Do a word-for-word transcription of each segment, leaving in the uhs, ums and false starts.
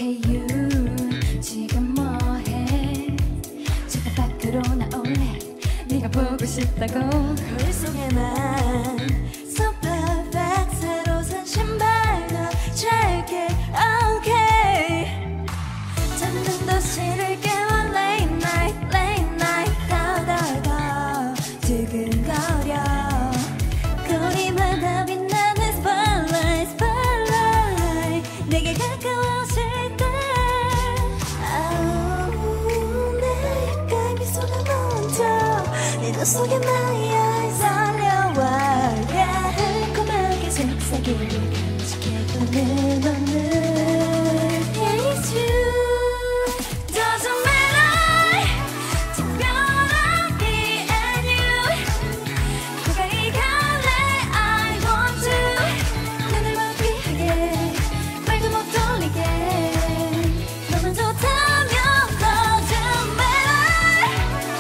Hey you 지금 뭐해 집 밖으로 나올래 네가 보고 싶다고 거울 속에만 So perfect 새로 산 신발도 잘게 Okay 잠든 도시를 깨워 Late night late night 더더더 두근거려 거리마다 빛나는 Spotlight Spotlight 내게 가까워질 때 oh, 내 입가에 미소가 먼저 네 눈 속에 my eyes 설레와 yeah. 달콤하게 속삭이는 지켜보는 오늘 Yeah it's you Doesn't matter 특별한 me and you 가까이 갈래 I want to 눈을 마비하게 말도 못 돌리게 너만 좋다면 Doesn't matter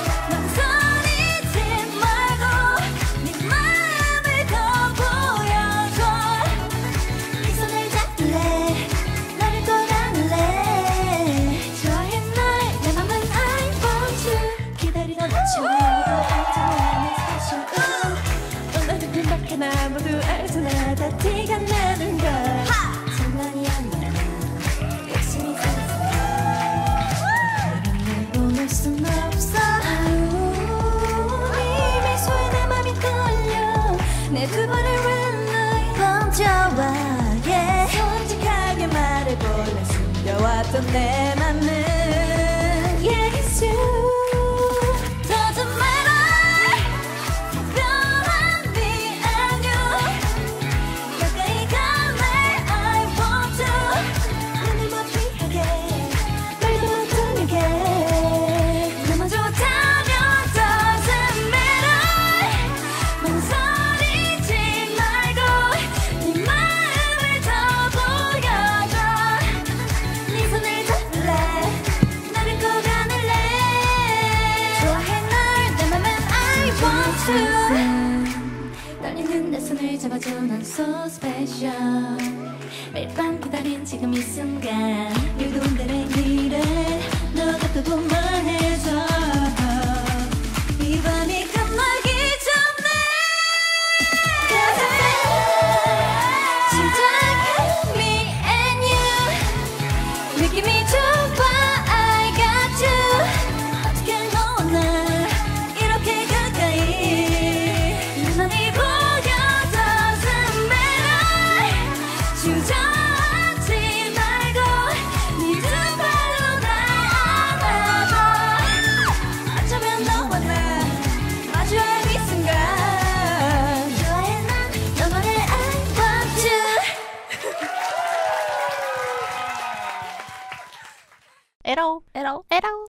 망설이지 말고 네 마음을 더 보여줘 네 손을 잡을래 나를 꼭 안을래 좋아해 날 내 맘은 I want you 기다리던 아침에도 알잖아 내 special 오늘은 금방 하나 모두 알잖아 다 티가 나는 걸 장난이 아니야 열심히 살았으니까 너를 날 보낼 순 없어 네 미소에 내 맘이 떨려 내 두 번을 red 멈춰와 yeah. 솔직하게 말해볼래 숨겨왔던 내 맘은 Yeah it's you Doesn't matter 특별한 me and you 가까이 갈래 I want to 눈을 마비하게 말도 못 돌리게 너만 좋다면 Doesn't matter 망설이지 말고 네 마음을 더 보여줘 네 손을 잡을래 나를 꼭 안을래 좋아해 날 내 맘은 I want to 떨리는 내 손을 잡아줘 난 so special 매일 밤 기다린 지금 이 순간 유도운 대로 일을 너 같다고 말해줘 이 밤이 끝나기 전에 Cause I feel 시작해 me and you 느낌이 좋아 I got you 어떻게 너와 나 이렇게 가까이 눈만이 보여 Doesn't matter 주저하지 말고 네 두 발로 날 안아줘 어쩌면 너와 나 마주할 이 순간 좋아해 난 너만을 I want you 에러 에러 에러